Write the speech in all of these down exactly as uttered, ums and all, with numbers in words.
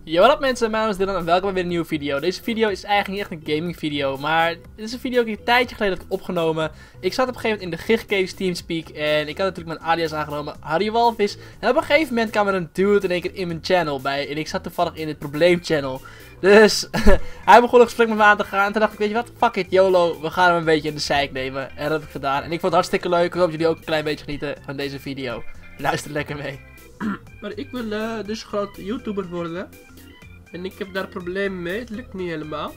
Yo, wat up mensen, mijn naam is Dylan en welkom bij weer een nieuwe video. Deze video is eigenlijk niet echt een gaming video, maar dit is een video die ik een tijdje geleden heb opgenomen. Ik zat op een gegeven moment in de Gigcase Teamspeak en ik had natuurlijk mijn alias aangenomen, Harry Walvis. En op een gegeven moment kwam er een dude in één keer in mijn channel bij en ik zat toevallig in het probleemchannel. Dus hij begon een gesprek met me aan te gaan en toen dacht ik, weet je wat, fuck it, YOLO, we gaan hem een beetje in de zeik nemen. En dat heb ik gedaan en ik vond het hartstikke leuk, ik hoop dat jullie ook een klein beetje genieten van deze video. Luister lekker mee. Maar ik wil uh, dus groot YouTuber worden. En ik heb daar problemen mee, het lukt niet helemaal.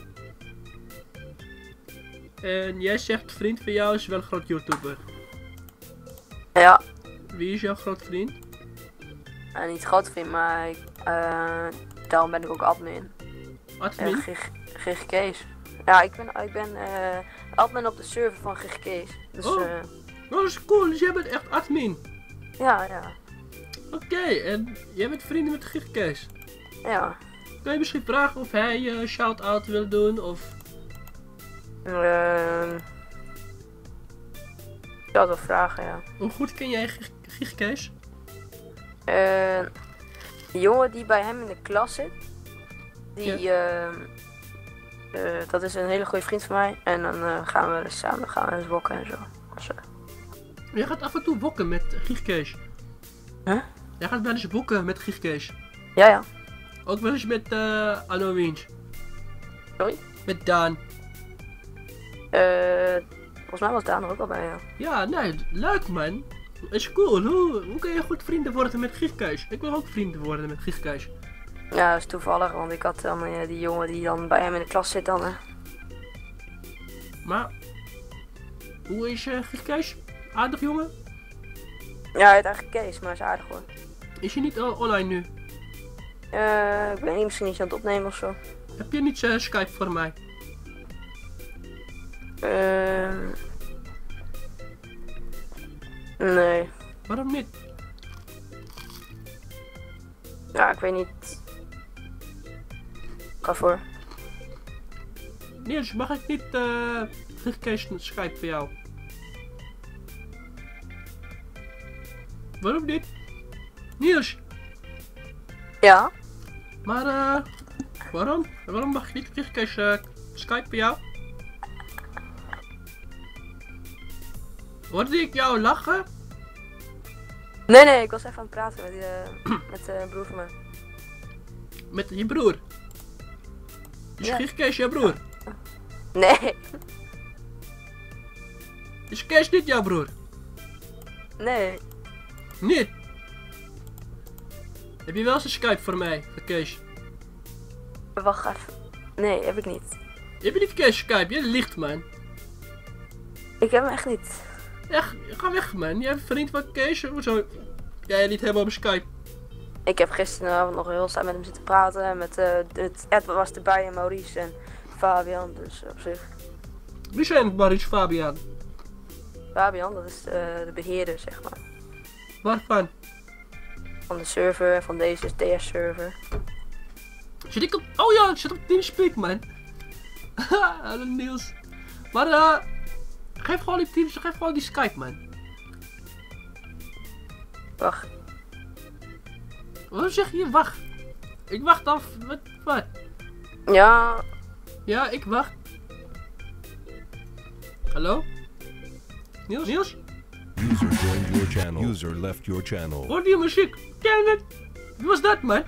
En jij zegt, vriend van jou is wel een groot YouTuber. Ja, Wie is jouw groot vriend? uh, niet groot vriend, maar ik, uh, daarom ben ik ook admin. Admin? Uh, Gig, Gigcase. Ja, ik ben, ik ben uh, admin op de server van Gigcase. Dus Oh. uh, Oh, dat is cool, dus jij bent echt admin. ja, ja, Oké, okay, en jij bent vrienden met Gigcase. ja. Kan je misschien vragen of hij een uh, shout-out wil doen, of... Uh, ik zou het wel vragen, ja. Hoe goed ken jij Gig Gigcase? Uh, de jongen die bij hem in de klas zit, die, Ja. uh, uh, dat is een hele goede vriend van mij. En dan uh, gaan we dus samen gaan we eens wokken en zo. Dus, uh, Jij gaat af en toe wokken met Gigcase. Huh? Jij gaat wel eens wokken met Gigcase. ja, ja. Ook wel eens met uh, Anno Wiens. Sorry? Met Daan. Uh, volgens mij was Daan er ook al bij, ja. Ja, nee, leuk man. Is cool. Hoe, hoe kun je goed vrienden worden met Gigcase? Ik wil ook vrienden worden met Gigcase. Ja, dat is toevallig, want ik had dan uh, die jongen die dan bij hem in de klas zit dan. Uh. Maar, hoe is uh, Gigcase? Aardig jongen? Ja, hij heet eigenlijk Kees, maar hij is aardig hoor. Is je niet uh, online nu? Uh, ik weet niet, misschien niet aan het opnemen of zo. Heb je niet uh, Skype voor mij? Uh, nee. Waarom niet? Ja, ik weet niet. Ga voor. Niels, mag ik niet uh, Gigcase Skype voor jou? Waarom niet? Niels! Ja? Maar uh, waarom? Waarom mag ik niet Gigcase uh, Skype voor jou? Hoorde ik jou lachen? Nee, nee, ik was even aan het praten met, uh, met uh, een broer van mij. Met je broer? Is Ja. Gigcase jouw broer? Nee, Is Kees niet jouw broer? nee. Niet? Heb je wel eens een Skype voor mij, voor Kees? Wacht even. Nee, heb ik niet. Heb je niet Kees Skype? Je liegt man. Ik heb hem echt niet. Echt, ga weg man. Jij bent vriend van Kees. Hoezo? Jij niet helemaal op Skype. Ik heb gisteravond nog heel snel met hem zitten praten. En met uh, het Edward was erbij en Maurice en Fabian, dus op zich. Wie zijn Maurice Fabian? Fabian, dat is uh, de beheerder, zeg maar. Waarvan? Van de server, van deze T S server. Zit ik op... Oh ja, ik zit op Teamspeak man. Hallo Niels. Maar eh... Uh, geef gewoon die Teams, geef gewoon die Skype man. Wacht. Waarom zeg je wacht? Ik wacht af. Wat? Wat? Ja, Ja, ik wacht. Hallo? Niels? Niels? User joined your channel. User left your channel. Hoor die muziek? Damn it! Wie was dat, man?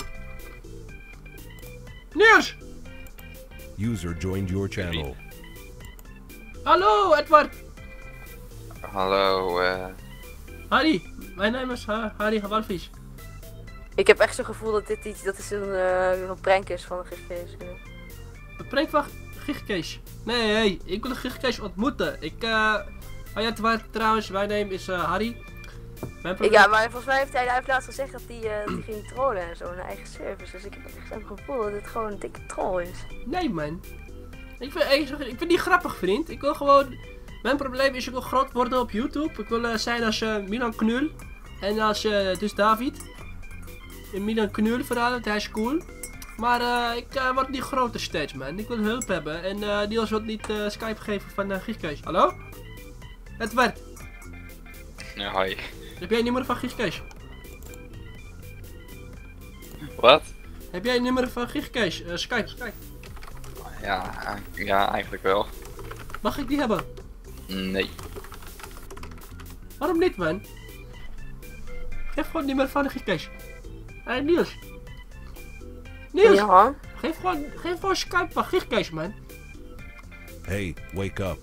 Niels! User joined your channel. Hallo, Edward! Hallo, eh. Harry, mijn naam is uh, Harry Walvis. ik heb echt zo'n gevoel dat dit iets, dat is een, uh, een prank is van de Gigcase. Een prankwacht, Gigcase. Nee, hey, ik wil de Gigcase ontmoeten. Ik, eh... Uh, oh ja, Edward, trouwens, mijn naam is uh, Harry. Mijn Ik, ja, maar volgens mij heeft hij, hij heeft laatst gezegd dat hij, uh, dat hij ging trollen en zo in zijn eigen service. Dus ik heb echt zo'n gevoel dat dit gewoon een dikke troll is. Nee, man. Ik vind, ik, ik vind die grappig, vriend. Ik wil gewoon... Mijn probleem is, ik wil groot worden op YouTube. Ik wil uh, zijn als uh, Milan Knul. En als uh, dus David. En Milan Knul vooral, want hij is cool. Maar uh, ik uh, word niet groter steeds, man. Ik wil hulp hebben. En uh, Niels wil niet uh, Skype geven van uh, Gigcase. Hallo? Edward, Ja, hi. heb jij een nummer van Gigcase? Wat? Heb jij een nummer van Gigkees? Uh, Skype, Skype. Ja, ja, eigenlijk wel. Mag ik die hebben? Nee. Waarom niet, man? Geef gewoon het nummer van de Gigkees. Hé, hey, Niels. Niels, Ja. geef gewoon, geef gewoon Skype van Gigkees, man. Hey, wake up.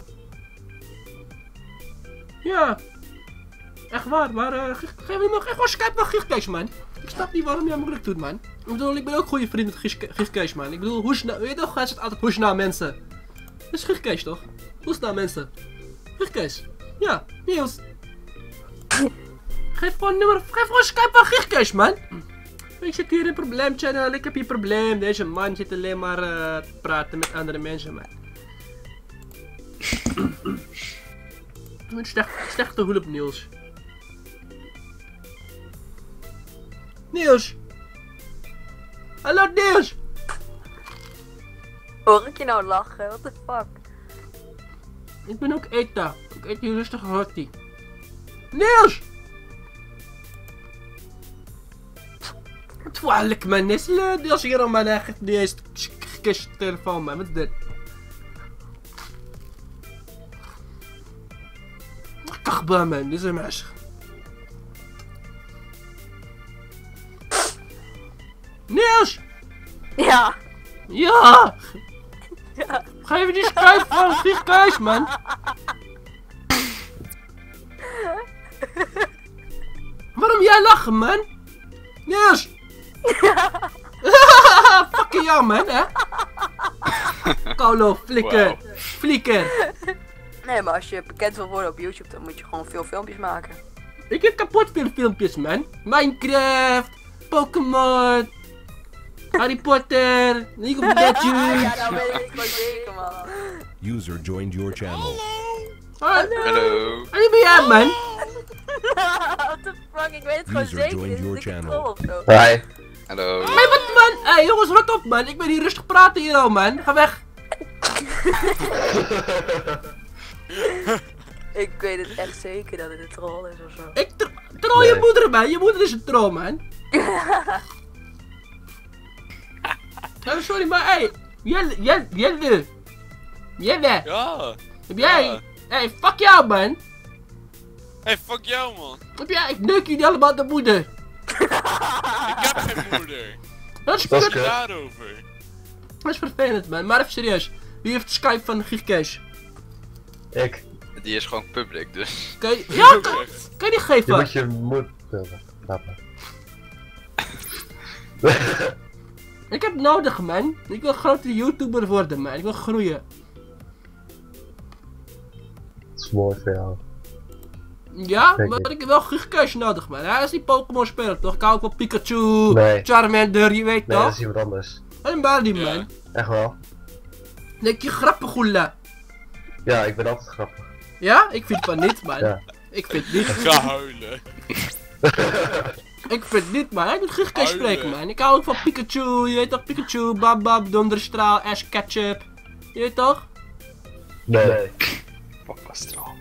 Ja. Echt waar, maar uh, geef, geef, geef gewoon Skype van Gigkees, man. Ik snap niet waarom jij moeilijk doet, man. Ik bedoel, ik ben ook goede vriend met Gigkees, man. Ik bedoel, hoe snel, weet je toch, hij zegt altijd hoe snel mensen. Dat is Gigkees, toch? Hoe snel mensen? Gigkees. Ja, Niels. Geef gewoon een nummer, geef gewoon Skype van Gigkees, man. Ik zit hier in een probleemchannel, ik heb hier een probleem. Deze man zit alleen maar uh, te praten met andere mensen, man. Met slecht, slechte hulp, Niels. Niels! Hallo, Niels! Hoor ik je nou lachen? What the fuck? Ik ben ook Eta. Ik eet hier rustig hottie. Niels! Wat kwalijk, man. Is Niels hier al, man. Hij geeft niet eens gekist telefoon, man. Wat is dit? Kachba, man. Dit is een mes. Niels! Ja. Ja! Ja. Geef die Skype van Gigkees, man. Waarom jij lachen, man? Niels! Fucking jou, man, hè? Kaulo, flikker. Wow. Flikker. Nee, maar als je bekend wil worden op YouTube, dan moet je gewoon veel filmpjes maken. Ik heb kapot veel filmpjes, man. Minecraft, Pokémon, Harry Potter, League of Legends. Ja, nou weet ik wel zeker, man. User joined your channel. Hallo. Hallo. En wie ben jij, man? What the fuck, ik weet het gewoon User zeker. joined Dit your is een channel. troll of zo. Hi. Hallo. Hey, wat, man? Hé, hey, jongens, rot op, man. Ik ben hier rustig praten hier al, man. Ga weg. Ik weet het echt zeker dat het een troll is of zo. Ik tro troll je Nee. moeder, man. Je moeder is een troll, man. Oh, sorry, maar hé. Hey, Jelle, Jelle, Jelle. Jelle. Ja. Heb jij... Ja. Hé, hey, fuck jou, man. Hey, fuck jou, man. Heb jij... Ik neuk jullie allemaal de moeder. Ik heb geen moeder. Dat is, Dat is kut. kut. Daarover. Dat is vervelend, man. Maar even serieus. Wie heeft de Skype van Gigkees? Ik. Die is gewoon public, dus. Kan je... Ja, kan, kan je die Je geven? moet je moed... Laat maar. Ik heb nodig, man. Ik wil een grote YouTuber worden, man. Ik wil groeien. Het is mooi voor jou. Ja, Zeker. maar ik heb wel Gigkees nodig, man. Hij is die Pokémon speler, toch? Ik hou ook wel Pikachu, Nee. Charmander, je weet Nee, dat toch? is iemand anders. En Bardi, Ja. man. Echt wel. Denk je grappig, goela? Ja, ik ben altijd grappig. Ja? Ik vind van niet, man. Ja. Ik vind niet. Ga huilen. Ik vind niet, man. Ik moet Gigkees Huilen. spreken, man. Ik hou ook van Pikachu, je weet toch? Pikachu, Babab, Donderstraal, Ash Ketchup. Je weet toch? Nee. nee. Papa straal.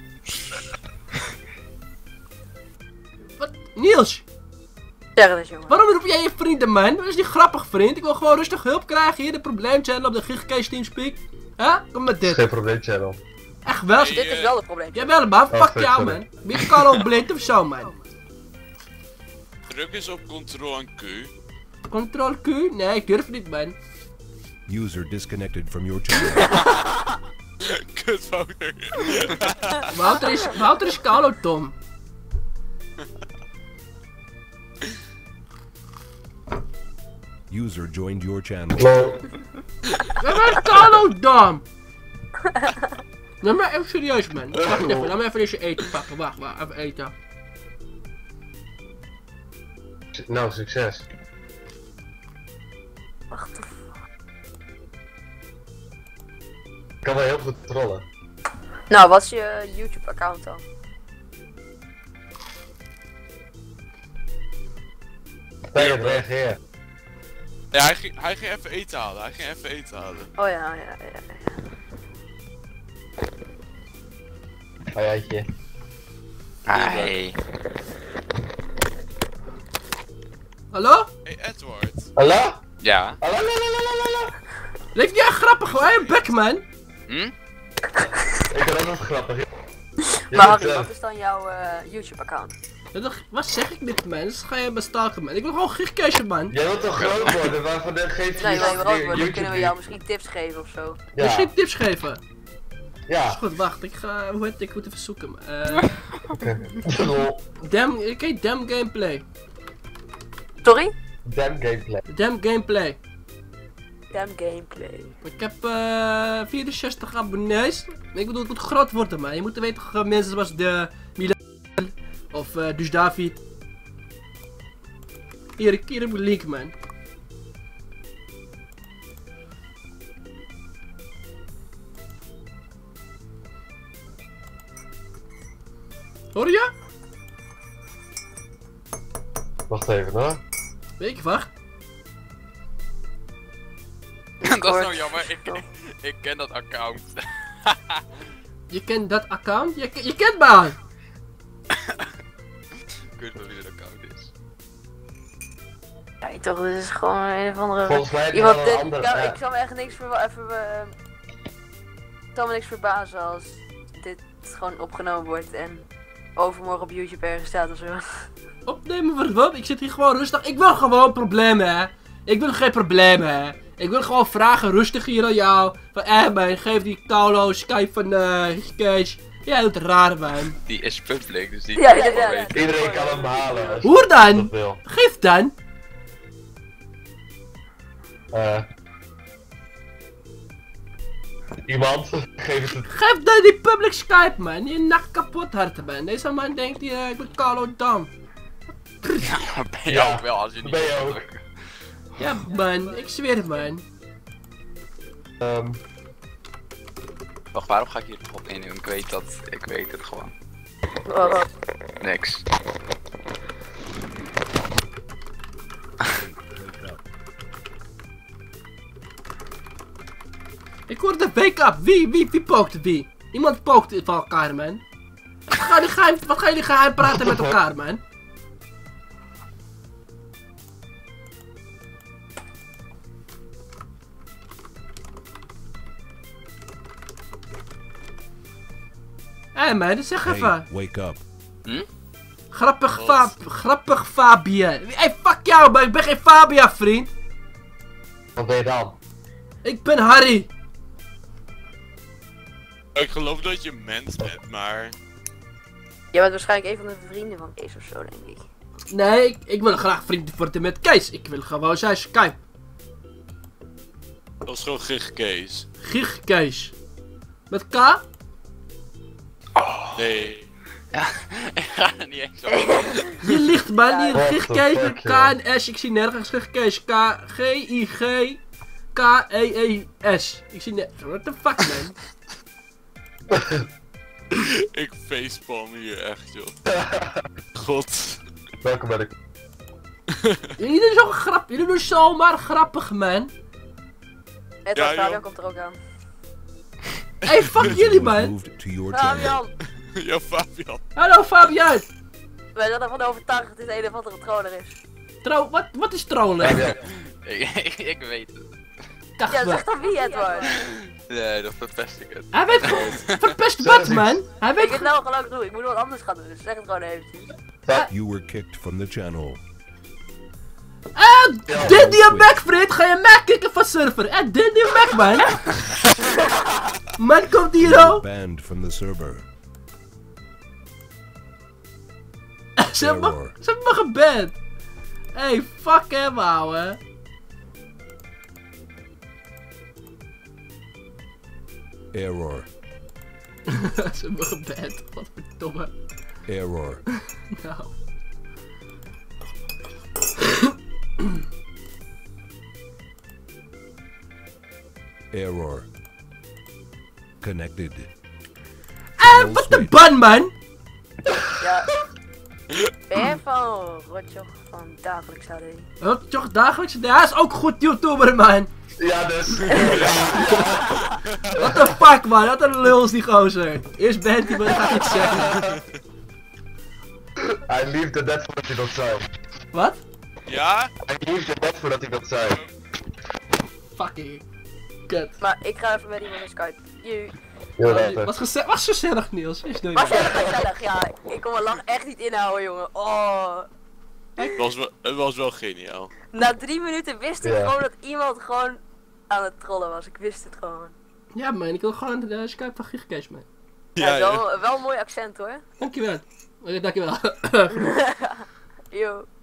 Wat? Niels, Zeg het eens, jongen. waarom roep jij je vrienden, man? Dat is niet grappig, vriend. Ik wil gewoon rustig hulp krijgen hier, de probleemchannel op de Gigkees Teamspeak. Huh? Kom met dit. Geen probleem, channel. Echt wel. Hey, Dit is wel het probleem. Jawel, man. Oh, Fuck fuck, jou, sorry. man. Ben je Carlo blind of zo, man? Druk eens op Ctrl en Q. Control Q? Nee, ik durf niet, man. User disconnected from your channel. Kut Wouter. Wouter is, Wouter is Carlo, Tom. User joined your channel. Lol. Waar is Carlo, Dom? Nou, maar even serieus, man. Wacht even, laat me even deze eten pakken. Wacht, wacht, even eten. Nou, succes. Wacht, Ik kan wel heel goed trollen. nou, wat is je YouTube-account dan? Nee, reageer. Ja, hij ging, hij ging even eten halen. Hij ging even eten halen. Oh ja, ja, ja. ja. Oh jaatje. Hey. Hallo? Hey Edward. Hallo? Ja. Alalalalala. Leef jij grappig, hoor, je bek, man. Hm? Ik ben ook nog grappig. Je Maar bent, Harry, eh, wat is dan jouw eh, YouTube-account? Ja, toch- Wat zeg ik dit, man? Dus ga je me stalken, man. Ik wil gewoon gigkeesje, man. Jij wilt toch groot worden, waarvan de geeft Nee, je nee, dan waarom? weer Dan YouTube kunnen we jou misschien tips geven of zo. Ja. Misschien Ja, tips geven. Is ja. goed, wacht. Ik ga... Hoe heet het? Ik moet even zoeken. Eh... Lol. Damn... Ik heet Damn Gameplay. Sorry? Damn gameplay. Damn Gameplay. Damn gameplay. Ik heb eh vierenzestig abonnees. Ik bedoel, het moet groot worden, man. Je moet weten, uh, mensen zoals de Milan of uh, dus David. Hier, hier heb ik een link, man. Hoor je? Wacht even hoor. Weet je, wacht. Dat is nou jammer, ik, ik ken dat account. Je kent dat account? Je, je kent me! Ik weet wel wie dat account is. Ja, toch, dit is gewoon een of andere... Volgens mij heb je Iemand, wel een dit, andere. ja, Ja. ik zal me echt niks ver, even, uh, het zal me niks verbazen als dit gewoon opgenomen wordt en overmorgen op YouTube ergens staat of zo. Opnemen voor wat? Ik zit hier gewoon rustig. Ik wil gewoon problemen, hè. Ik wil geen problemen, hè. Ik wil gewoon vragen rustig hier aan jou. Van, eh man, geef die Kaulo Skype van eh Kees. Jij doet raar, man. Die is public, dus die Ja, kan ja, wel ja, weten. ja. Iedereen kan hem halen. als Hoe je dan? dat wil. Geef dan. Eh. Iemand, geef het. Geef dan die public Skype, man. Je nacht kapot hart, man. Deze man denkt, uh, ik ben Kaulo dam. Ja, maar ben je Ja, ook wel als je niet ben je wil ook. drukken. Ja, man. Ik zweer het, man. Ehm, Wacht, waarom ga ik hier op innemen? Ik weet dat, ik weet het gewoon. Oh, oh. Niks. Ik hoorde wake up. Wie, wie, wie pookt wie? Iemand pookt van elkaar, man. Wat gaan jullie geheim, wat gaan jullie geheim praten met elkaar, man? Hé hey man, zeg Hey, even. wake up. Grappig, Fa grappig Fabia. Hé, hey, fuck jou, man. Ik ben geen Fabia, vriend. wat ben je dan? Ik ben Harry. Ik geloof dat je een mens bent, maar... Jij bent waarschijnlijk een van de vrienden van Kees of zo, denk ik. Nee, ik, ik wil graag vrienden worden met Kees. Ik wil gewoon zijn Skype. Dat is gewoon gig Kees. Gig Kees. Met K? Nee. Ja, ik ga er niet eens over. Je ligt man, Ja. hier What Gig the Kees fuck, met K joh. en S. Ik zie nergens Gig Kees. K, G, I, G, K, E, E, S. Ik zie net. What the fuck, man? Ik facepalm hier echt, joh. God. Welkom bij de. Jullie doen zo grappig. Jullie doen zomaar grappig, man. Edward Ja, Fabian joh. komt er ook aan. Hey, fuck User jullie, was man. moved to your channel. Fabian! Ja, Fabian. Hallo, Fabian. Wij zijn ervan overtuigd dat dit een of andere troller is. Trouw, wat, wat is trollen? Ja, ik, ik, ik weet het. Dacht Ja, me. zeg dan wie, Edward? Nee, dat verpest ik het. Hij weet gewoon. Verpest Zeg wat, eens man? Hij Ik weet weet nou geloof doen, ik moet wat anders gaan doen, dus zeg het gewoon eventjes. You were kicked from the channel. Ah, Dindy en Mac, vriend. Ga je Mac kicken van server? Eh, Dindy en Mac, man. Man, komt hier al. Banned from the server. Ze hebben me, Error. ze hebben me geband. Hey, fuck hem, ouwe. Error. Ze hebben me geband. Wat verdomme. Error. Nou. Error. Connected. Eh, wat de ban, man. Ja. Ben jij van Rotjoch van Dagelijks A D? Wat, toch dagelijks? Nee, hij is ook goed YouTuber, man. Ja, dus. What the fuck, man. Wat een lul is die gozer. Eerst bent hij, maar ik ga iets zeggen. Hij liefde net voordat hij dat zei. Wat? Ja? Hij liefde net voordat hij dat zei. fucking kut. Maar ik ga even met iemand naar Skype. Jee. Heel Ja, later. was, geze was gezellig, Niels. Is doe Was je. jij gezellig? Ja, ik kon mijn lach echt niet inhouden, jongen. Oh. Het was, wel, het was wel geniaal. Na drie minuten wist ik Ja. gewoon dat iemand gewoon aan het trollen was. Ik wist het gewoon. Ja, man, ik wil gewoon de Skype van Gigacase, man. Ja, Ja, ja. Wel, wel een mooi accent hoor. Dankjewel. Eh, Dankjewel. Yo.